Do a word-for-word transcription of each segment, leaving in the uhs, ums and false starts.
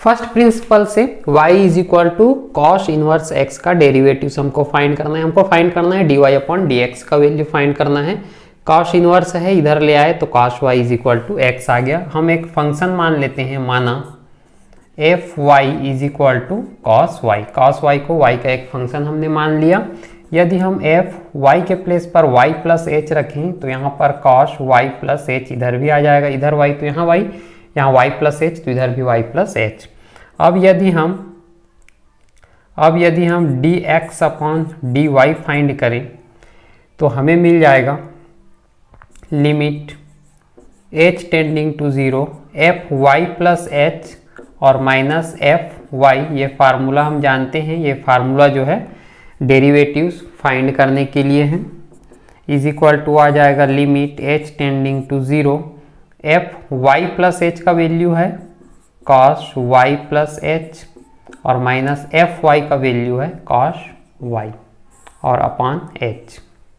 First principle से y is equal to cos inverse x का derivative हमको find करना है। हमको फाइंड करना है D Y upon D x का वैल्यू फाइंड करना है। कॉस इनवर्स है, इधर ले आए तो cos y is equal to X आ गया। हम एक फंक्शन मान लेते हैं, माना F Y is equal to cos Y. Cos Y को y का एक फंक्शन हमने मान लिया। यदि हम एफ वाई के प्लेस पर y प्लस एच रखें तो यहाँ पर कॉस वाई प्लस एच इधर भी आ जाएगा, इधर y तो यहाँ y, यहाँ y प्लस एच तो इधर भी y प्लस एच। अब यदि हम अब यदि हम D x upon D Y find करें तो हमें मिल जाएगा limit h tending to zero F Y plus H और माइनस एफ वाई। ये फार्मूला हम जानते हैं, ये फार्मूला जो है डेरिवेटिव्स फाइंड करने के लिए है। इज इक्वल टू आ जाएगा limit h tending to zero F Y plus H का वैल्यू है कॉस वाई प्लस एच और माइनस एफ वाई का वैल्यू है कॉस वाई और upon H.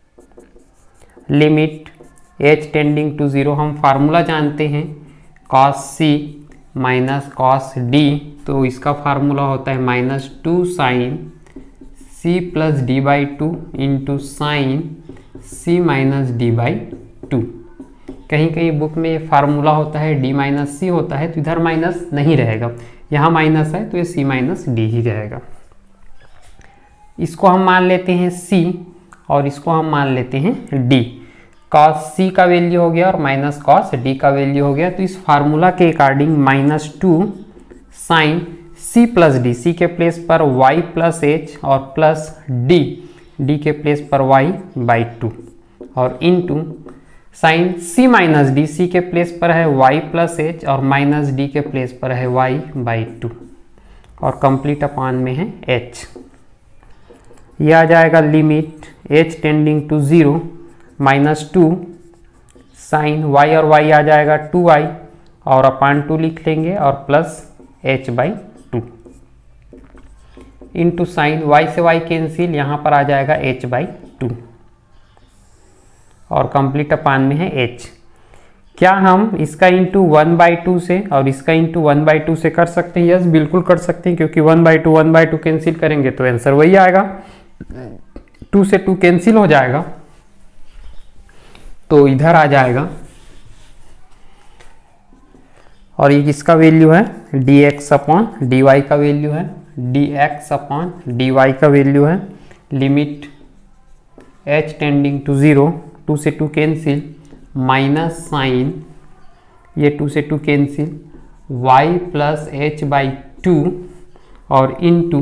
Limit h tending to zero हम फार्मूला जानते हैं cos C minus cos D, तो इसका फार्मूला होता है minus two sine C plus D by two into sine C minus D by two. कहीं कहीं बुक में ये फार्मूला होता है डी माइनस सी होता है, तो इधर माइनस नहीं रहेगा, यहाँ माइनस है तो ये सी माइनस डी ही रहेगा। इसको हम मान लेते हैं सी और इसको हम मान लेते हैं डी। कॉस सी का वैल्यू हो गया और माइनस कॉस डी का वैल्यू हो गया, तो इस फार्मूला के according minus two sine C plus D, C के प्लेस पर y प्लस एच और प्लस डी, डी के प्लेस पर y बाई टू और into sine C minus D, C के प्लेस पर है y प्लस एच और माइनस डी के प्लेस पर है y बाई टू और कंप्लीट अपान में है h। यह आ जाएगा limit h tending to zero minus two sine y और y आ जाएगा टू वाई और अपान टू लिख लेंगे और plus h by two into sine y से y कैंसिल, यहाँ पर आ जाएगा h बाई टू और कंप्लीट अपान में है h। क्या हम इसका इंटू वन बाई टू से और इसका इंटू वन बाई टू से कर सकते हैं? यस, बिल्कुल कर सकते हैं, क्योंकि one by two one by two cancel करेंगे तो आंसर वही आएगा। टू से टू कैंसिल हो जाएगा तो इधर आ जाएगा और ये किसका वैल्यू है? D x upon D Y का वैल्यू है, D x upon D Y का वैल्यू है। Limit h tending to zero, two से टू कैंसिल, माइनस साइन ये टू से two cancel y plus H by two और into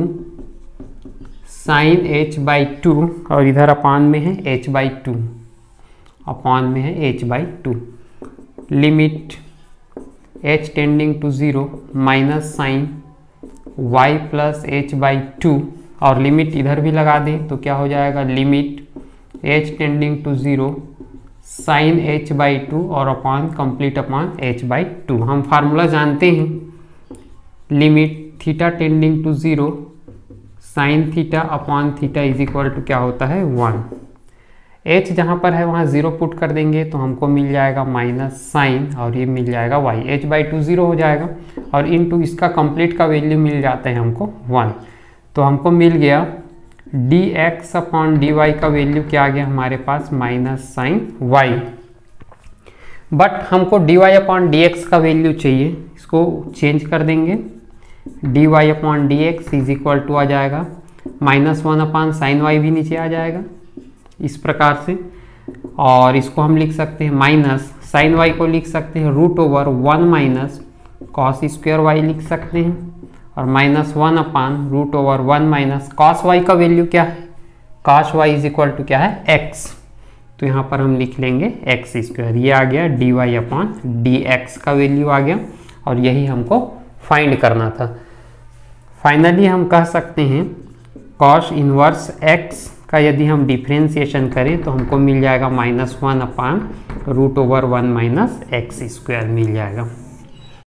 sine h by two और इधर अपान में है h बाई टू, अपान में है h by two. Limit h tending to zero minus sine y plus H by two और limit इधर भी लगा दें तो क्या हो जाएगा? Limit h tending to zero sine h by two और upon complete upon h by two. हम फार्मूला जानते हैं limit theta tending to zero sine theta upon theta is equal to क्या होता है? वन। h जहाँ पर है वहाँ ज़ीरो पुट कर देंगे तो हमको मिल जाएगा माइनस साइन और ये मिल जाएगा y, h by two zero हो जाएगा और इनटू इसका कंप्लीट का वैल्यू मिल जाता है हमको वन। तो हमको मिल गया d x upon D Y का वैल्यू क्या आ गया हमारे पास? Minus sine y। बट हमको d Y upon D x का वैल्यू चाहिए, इसको चेंज कर देंगे। D Y upon D x is equal to आ जाएगा minus one upon sine y, भी नीचे आ जाएगा इस प्रकार से। और इसको हम लिख सकते हैं माइनस साइन वाई को लिख सकते हैं root over one minus cos square y लिख सकते हैं और minus one upon root over one minus cos y का वैल्यू क्या है? Cos y is equal to क्या है? एक्स। तो यहाँ पर हम लिख लेंगे एक्स स्क्वायर। ये आ गया d Y upon D x का वैल्यू आ गया और यही हमको फाइंड करना था। फाइनली हम कह सकते हैं कॉस इनवर्स एक्स का यदि हम डिफ्रेंसिएशन करें तो हमको मिल जाएगा minus one upon root over one minus x square मिल जाएगा।